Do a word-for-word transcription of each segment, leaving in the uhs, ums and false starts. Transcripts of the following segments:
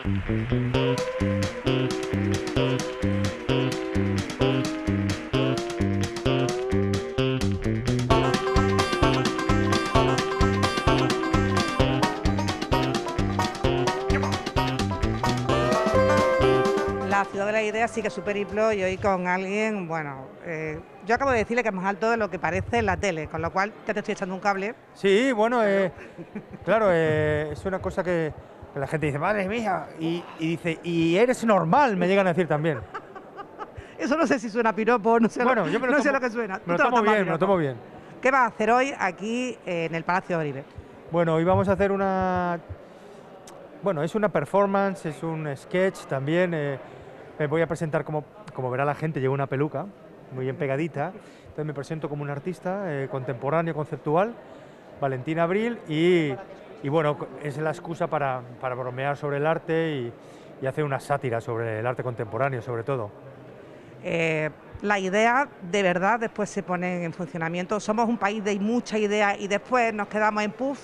La ciudad de la idea sí que es su periplo y hoy con alguien, bueno, eh, yo acabo de decirle que es más alto de lo que parece en la tele, con lo cual ya te estoy echando un cable. Sí, bueno, eh, claro, eh, es una cosa que, que la gente dice, madre mía, y, y dice, y eres normal, me llegan a decir también. Eso no sé si suena a piropo, no sé, Bueno, lo, yo me lo no tomo, sé lo que suena. me lo Tú te tomo tomas a bien, me lo piropo. tomo bien. ¿Qué vas a hacer hoy aquí en el Palacio de Oribe? Bueno, hoy vamos a hacer una... Bueno, es una performance, es un sketch también. Eh, me voy a presentar como, como verá la gente, llevo una peluca muy bien pegadita. Entonces me presento como un artista eh, contemporáneo, conceptual, Valentín Abril, y, y bueno, es la excusa para, para bromear sobre el arte y, y hacer una sátira sobre el arte contemporáneo, sobre todo. Eh, la idea de verdad después se pone en funcionamiento. Somos un país de mucha idea y después nos quedamos en puff.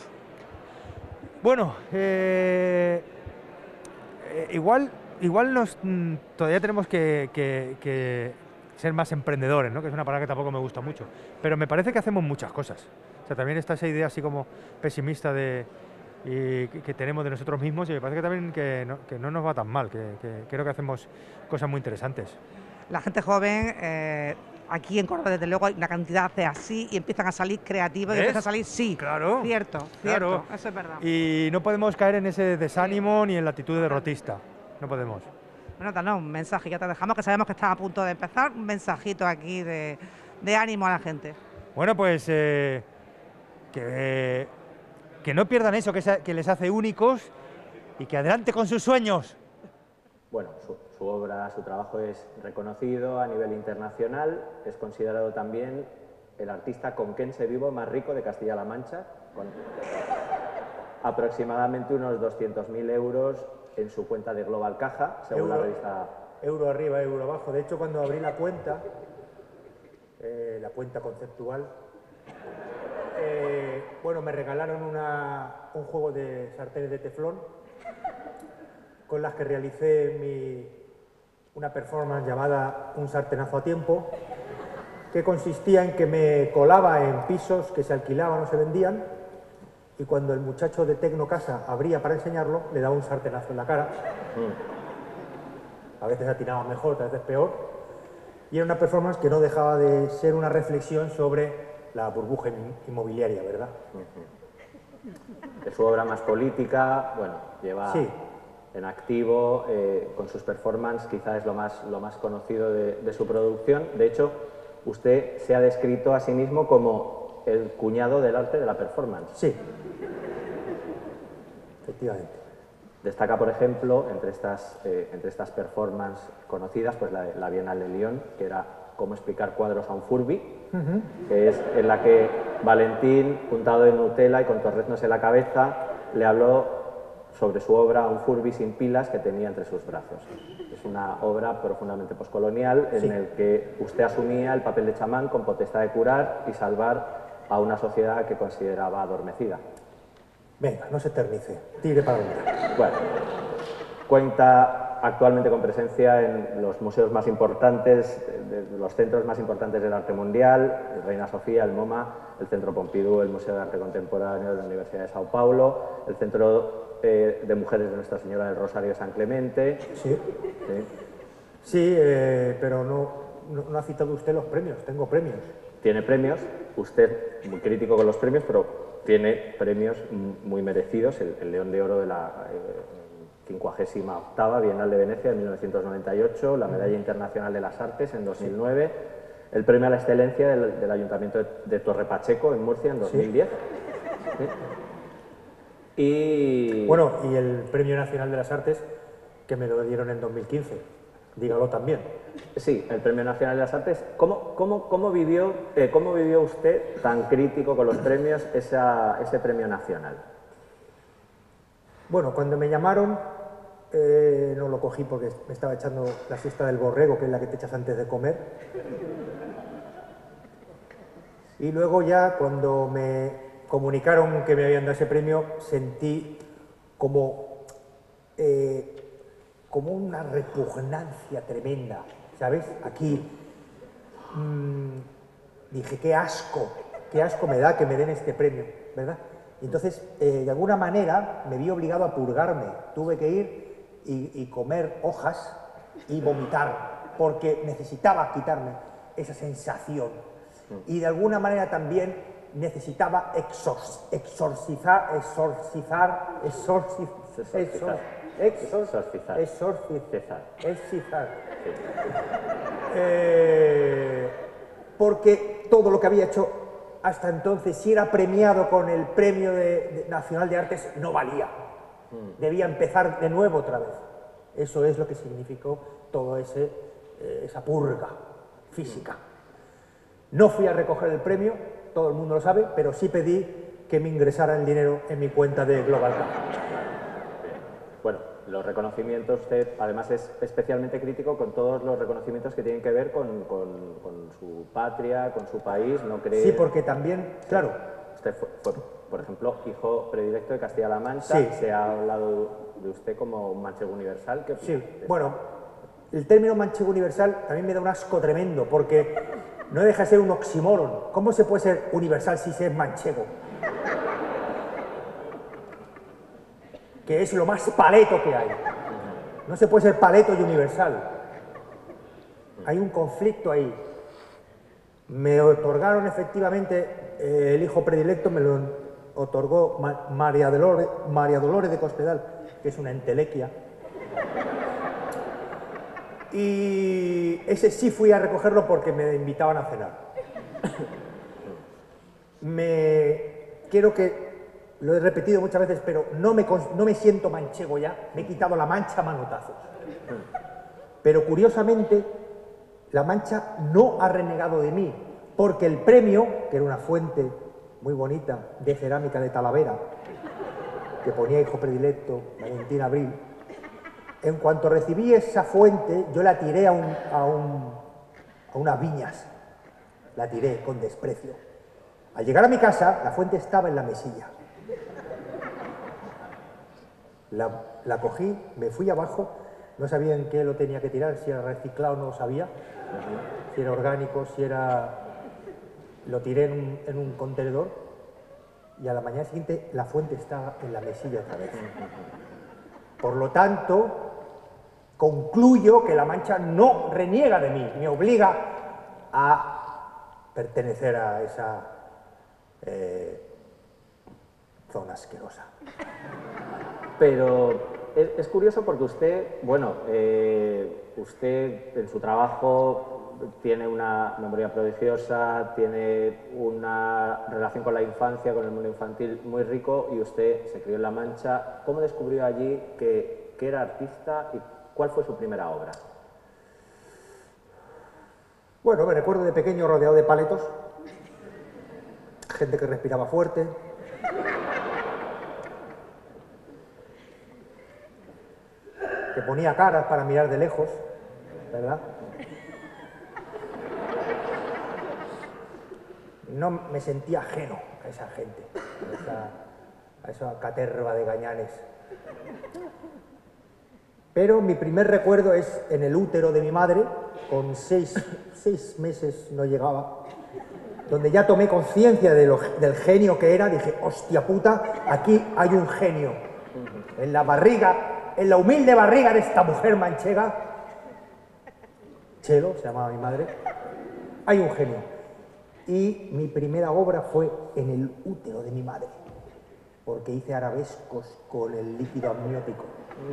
Bueno, eh, eh, igual, igual nos, mm, todavía tenemos que, que- que ser más emprendedores, ¿no? Que es una palabra que tampoco me gusta mucho. Pero me parece que hacemos muchas cosas. O sea, también está esa idea así como pesimista de, y que, que tenemos de nosotros mismos, y me parece que también que no, que no nos va tan mal, que, que creo que hacemos cosas muy interesantes. La gente joven, eh, aquí en Córdoba desde luego hay una cantidad de así y empiezan a salir creativos y ¿Ves? empiezan a salir sí. Claro, Cierto, claro. cierto, eso es verdad. Y no podemos caer en ese desánimo ni en la actitud derrotista. No podemos. Bueno, danos un mensaje, ya te dejamos, que sabemos que estás a punto de empezar. Un mensajito aquí de, de ánimo a la gente. Bueno, pues eh, que, que no pierdan eso que, se- que les hace únicos y que adelante con sus sueños. Bueno, su, su obra, su trabajo es reconocido a nivel internacional, es considerado también el artista conquense vivo más rico de Castilla-La Mancha, con aproximadamente unos doscientos mil euros en su cuenta de Global Caja, según la Euro. revista. Euro arriba, euro abajo. De hecho, cuando abrí la cuenta, eh, la cuenta conceptual, eh, bueno, me regalaron una- un juego de sartenes de teflón con las que realicé mi, una performance llamada Un sartenazo a tiempo, que consistía en que me colaba en pisos que se alquilaban o se vendían, y cuando el muchacho de Tecnocasa abría para enseñarlo, le daba un sartenazo en la cara. A veces atinaba mejor, otras veces peor. Y era una performance que no dejaba de ser una reflexión sobre la burbuja in- inmobiliaria, ¿verdad? De su obra más política, bueno, lleva Sí. en activo, eh, con sus performances, quizá es lo más, lo más conocido de, de su producción. De hecho, usted se ha descrito a sí mismo como el cuñado del arte de la performance. Sí. Efectivamente. Destaca, por ejemplo, entre estas, eh, entre estas performances conocidas, pues la, la Bienal de León, que era cómo explicar cuadros a un Furby, que es en la que Valentín, untado de Nutella y con torreznos en la cabeza, le habló sobre su obra Un Furby sin pilas que tenía entre sus brazos. Es una obra profundamente poscolonial en Sí. el que usted asumía el papel de chamán con potestad de curar y salvar a una sociedad que consideraba adormecida. Venga, no se eternice. Tire para adelante. Bueno, cuenta actualmente con presencia en los museos más importantes, de, de los centros más importantes del arte mundial, el Reina Sofía, el MoMA, el Centro Pompidou, el Museo de Arte Contemporáneo de la Universidad de Sao Paulo, el Centro eh, de Mujeres de Nuestra Señora del Rosario de San Clemente. Sí. ¿Sí? Sí, eh, pero no, no, no ha citado usted los premios. Tengo premios. Tiene premios, usted muy crítico con los premios, pero tiene premios muy merecidos, el, el León de Oro de la quincuagésima octava Bienal de Venecia en mil novecientos noventa y ocho, la Medalla Internacional de las Artes en dos mil nueve, el Premio a la Excelencia del, del Ayuntamiento de, de Torre Pacheco en Murcia en dos mil diez. ¿Sí? Y... Bueno, y el Premio Nacional de las Artes, que me lo dieron en dos mil quince. Dígalo también. Sí, el Premio Nacional de las Artes. ¿Cómo, cómo, cómo, vivió, eh, cómo vivió usted, tan crítico con los premios, esa, ese Premio Nacional? Bueno, cuando me llamaron, eh, no lo cogí porque me estaba echando la siesta del borrego, que es la que te echas antes de comer. Y luego ya, cuando me comunicaron que me habían dado ese premio, sentí como eh, como una repugnancia tremenda, ¿sabes? Aquí mmm, dije, qué asco, qué asco me da que me den este premio, ¿verdad? Y entonces, eh, de alguna manera, me vi obligado a purgarme. Tuve que ir y, y comer hojas y vomitar, porque necesitaba quitarme esa sensación. Y de alguna manera también necesitaba exor exorcizar, exorcizar, exorcizar, exor exorcizar, exorcizar, exorcizar. Eh, porque todo lo que había hecho hasta entonces, si era premiado con el Premio de, de Nacional de Artes, no valía. Debía empezar de nuevo otra vez. Eso es lo que significó toda ese, eh, esa purga física. No fui a recoger el premio, todo el mundo lo sabe, pero sí pedí que me ingresara el dinero en mi cuenta de GlobalCap. Bueno, los reconocimientos, usted además es especialmente crítico con todos los reconocimientos que tienen que ver con, con, con su patria, con su país, ¿no cree? Sí, porque también, claro. Usted fue, fue, por ejemplo, hijo predilecto de Castilla-La Mancha. Sí. Se ha hablado de usted como un manchego universal. ¿Qué sí, bueno, el término manchego universal también me da un asco tremendo, porque no deja de ser un oxímoron. ¿Cómo se puede ser universal si se es manchego? Que es lo más paleto que hay. No se puede ser paleto y universal. Hay un conflicto ahí. Me otorgaron efectivamente eh, el hijo predilecto, me lo otorgó Ma María, Dolores, María Dolores de Cospedal, que es una entelequia. Y ese sí fui a recogerlo porque me invitaban a cenar. Me quiero que lo he repetido muchas veces, pero no me, no me siento manchego ya, me he quitado la mancha a manotazos. Pero curiosamente, la Mancha no ha renegado de mí, porque el premio, que era una fuente muy bonita de cerámica de Talavera, que ponía hijo predilecto, Valentín Abril, en cuanto recibí esa fuente, yo la tiré a, un, a, un, a unas viñas, la tiré con desprecio. Al llegar a mi casa, la fuente estaba en la mesilla. La, la cogí, me fui abajo, no sabía en qué lo tenía que tirar, si era reciclado no lo sabía, si era orgánico, si era... Lo tiré en un, en un contenedor y a la mañana siguiente la fuente estaba en la mesilla otra vez. Por lo tanto, concluyo que la Mancha no reniega de mí, me obliga a pertenecer a esa eh, zona asquerosa. Pero es, es curioso porque usted, bueno, eh, usted en su trabajo tiene una memoria prodigiosa, tiene una relación con la infancia, con el mundo infantil muy rico, y usted se crió en La Mancha. ¿Cómo descubrió allí que, que era artista y cuál fue su primera obra? Bueno, me recuerdo de pequeño rodeado de paletos, gente que respiraba fuerte, que ponía caras para mirar de lejos, ¿verdad? No me sentía ajeno a esa gente, a esa, a esa caterva de gañanes. Pero mi primer recuerdo es en el útero de mi madre, con seis, seis meses no llegaba, donde ya tomé conciencia de del genio que era. Dije, hostia puta, aquí hay un genio. En la barriga, en la humilde barriga de esta mujer manchega, Chelo, se llamaba mi madre, hay un genio. Y mi primera obra fue en el útero de mi madre, porque hice arabescos con el líquido amniótico.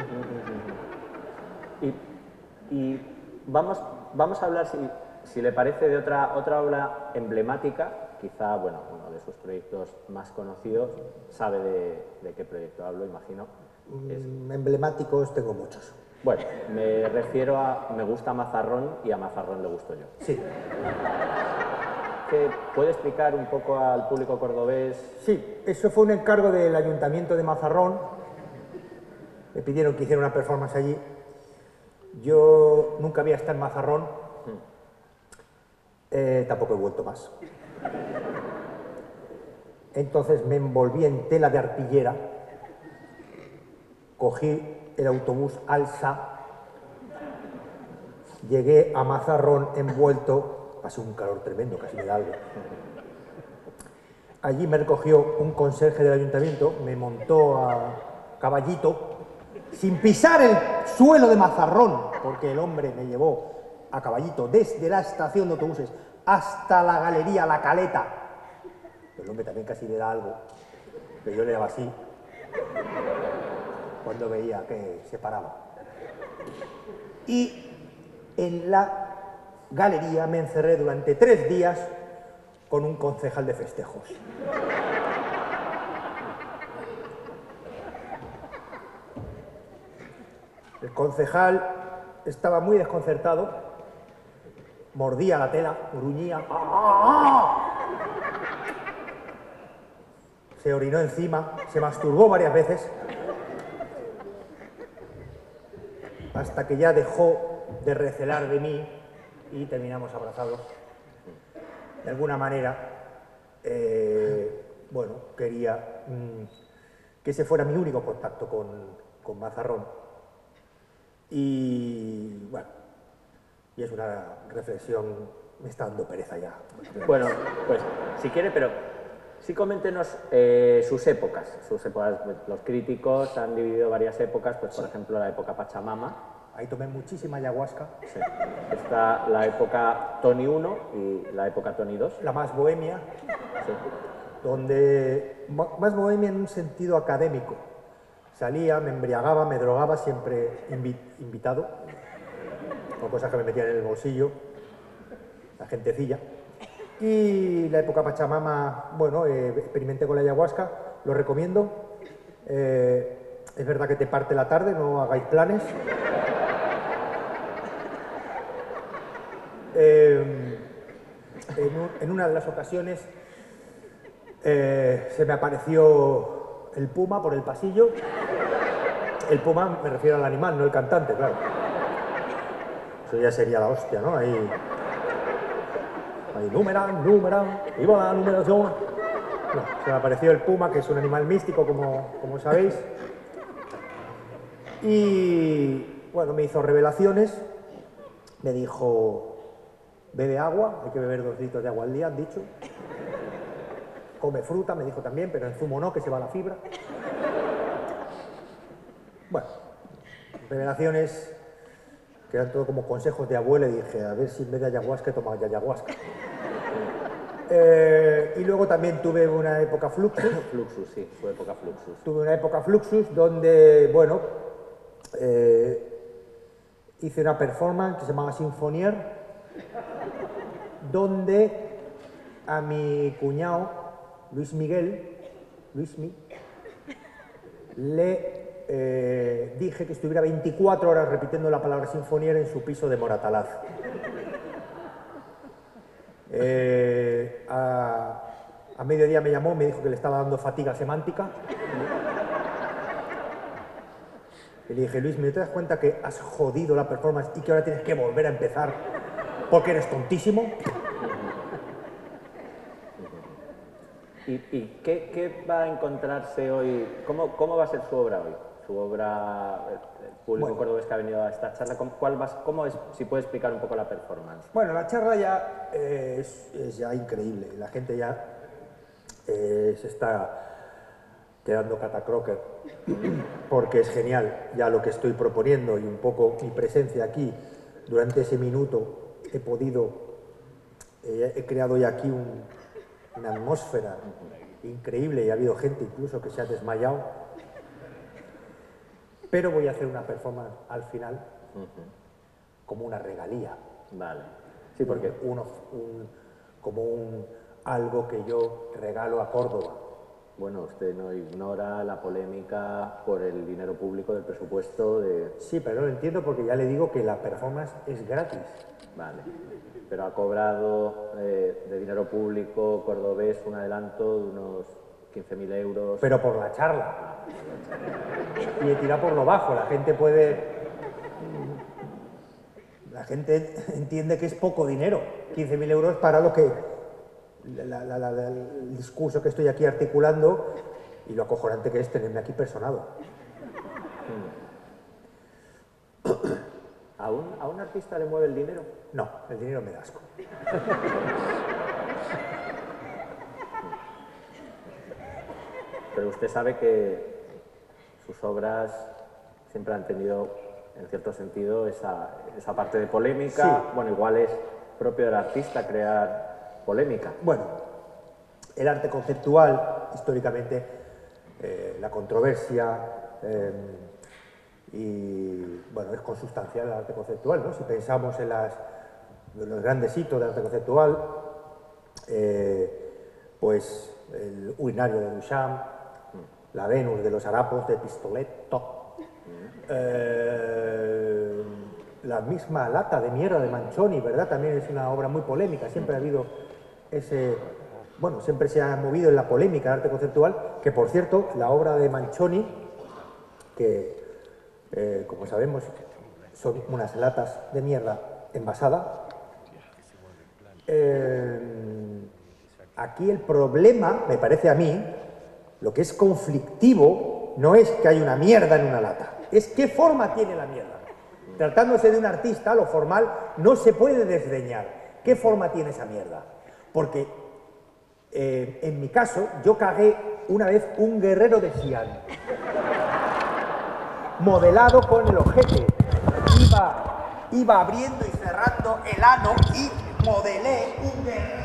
Y, y vamos, vamos a hablar, si, si le parece, de otra, otra obra emblemática, quizá, bueno, uno de sus proyectos más conocidos. Sabe de, de qué proyecto hablo, imagino. Mm, es... Emblemáticos tengo muchos. Bueno, me refiero a Me gusta Mazarrón y a Mazarrón le gusto yo. Sí. ¿Puede explicar un poco al público cordobés? Sí, eso fue un encargo del Ayuntamiento de Mazarrón. Me pidieron que hiciera una performance allí. Yo nunca había estado en Mazarrón. Eh, tampoco he vuelto más. Entonces me envolví en tela de arpillera, cogí el autobús Alsa llegué a Mazarrón envuelto, pasé un calor tremendo, casi me da algo. Allí me recogió un conserje del ayuntamiento, me montó a caballito, sin pisar el suelo de Mazarrón, porque el hombre me llevó a caballito desde la estación de autobuses hasta la galería La Caleta. El hombre también casi le da algo, pero yo le daba así cuando veía que se paraba. Y en la galería me encerré durante tres días con un concejal de festejos. El concejal estaba muy desconcertado, mordía la tela, gruñía, se orinó encima, se masturbó varias veces, hasta que ya dejó de recelar de mí y terminamos abrazados. De alguna manera, eh, bueno, quería mmm, que ese fuera mi único contacto con, con Mazarrón. Y bueno, y es una reflexión, me está dando pereza ya. Bueno, pues si quiere, pero sí coméntenos eh, sus épocas, sus épocas. Los críticos han dividido varias épocas, pues por ejemplo la época Pachamama. Ahí tomé muchísima ayahuasca. Sí. Está la época Tony uno y la época Tony dos. La más bohemia, Sí. donde, más bohemia en un sentido académico. Salía, me embriagaba, me drogaba, siempre invi invitado, con cosas que me metían en el bolsillo, la gentecilla. Y la época Pachamama, bueno, eh, experimenté con la ayahuasca, lo recomiendo. Eh, es verdad que te parte la tarde, no hagáis planes. Eh, en, un, en una de las ocasiones eh, se me apareció el puma por el pasillo. El puma me refiero al animal, no el cantante, claro. Eso ya sería la hostia, ¿no? Ahí, ahí numeran, numeran, viva la numeración. No, se me apareció el puma, que es un animal místico, como, como sabéis. Y bueno, me hizo revelaciones, me dijo: bebe agua, hay que beber dos litros de agua al día, han dicho. Come fruta, me dijo también, pero en zumo no, que se va la fibra. Bueno, revelaciones que eran todo como consejos de abuela, y dije, a ver si en vez de ayahuasca he tomado ya ayahuasca. Eh, y luego también tuve una época fluxus. Fluxus, sí, su época fluxus. Tuve una época fluxus donde, bueno, eh, hice una performance que se llamaba Sinfonier, donde a mi cuñado, Luis Miguel, Luismi, le eh, dije que estuviera veinticuatro horas repitiendo la palabra Sinfonier en su piso de Moratalaz. Eh, a, a mediodía me llamó, me dijo que le estaba dando fatiga semántica. Y le dije: Luis, ¿me te das cuenta que has jodido la performance y que ahora tienes que volver a empezar porque eres tontísimo? ¿Y, y qué, qué va a encontrarse hoy? ¿Cómo, cómo va a ser su obra hoy? Su obra, el público Bueno. cordobés que ha venido a esta charla, ¿cómo, cuál va, cómo es, si puede explicar un poco la performance? Bueno, la charla ya eh, es, es ya increíble. La gente ya eh, se está quedando catacroker porque es genial ya lo que estoy proponiendo, y un poco mi presencia aquí durante ese minuto he podido, eh, he creado ya aquí un, una atmósfera increíble, y ha habido gente incluso que se ha desmayado. Pero voy a hacer una performance al final uh-huh. como una regalía. Vale. Sí, porque un, un, un, como un algo que yo regalo a Córdoba. Bueno, usted no ignora la polémica por el dinero público del presupuesto de... Sí, pero no lo entiendo, porque ya le digo que la performance es gratis. Vale. Pero ha cobrado eh, de dinero público cordobés un adelanto de unos quince mil euros. Pero por la charla. Y he tirado por lo bajo. La gente puede... La gente entiende que es poco dinero. quince mil euros para lo que... La, la, la, el discurso que estoy aquí articulando, y lo acojonante que es tenerme aquí personado. ¿A un, ¿A un artista le mueve el dinero? No, el dinero me da asco. Pero usted sabe que sus obras siempre han tenido, en cierto sentido, esa, esa parte de polémica. Sí. Bueno, igual es propio del artista crear polémica. Bueno, el arte conceptual, históricamente, eh, la controversia eh, y, bueno, es consustancial al arte conceptual, ¿no? Si pensamos en, las, en los grandes hitos del arte conceptual, eh, pues el urinario de Duchamp, la Venus de los harapos de Pistoletto, eh, la misma lata de mierda de Manchoni, ¿verdad? También es una obra muy polémica, siempre ha habido ese... Bueno, siempre se ha movido en la polémica el arte conceptual, que por cierto, la obra de Manchoni, que eh, como sabemos son unas latas de mierda envasada, eh, aquí el problema, me parece a mí, lo que es conflictivo no es que hay una mierda en una lata, es qué forma tiene la mierda. Tratándose de un artista, lo formal no se puede desdeñar. ¿Qué forma tiene esa mierda? Porque eh, en mi caso, yo cagué una vez un guerrero de Xi'an, modelado con el ojete. Iba, iba abriendo y cerrando el ano y modelé un guerrero.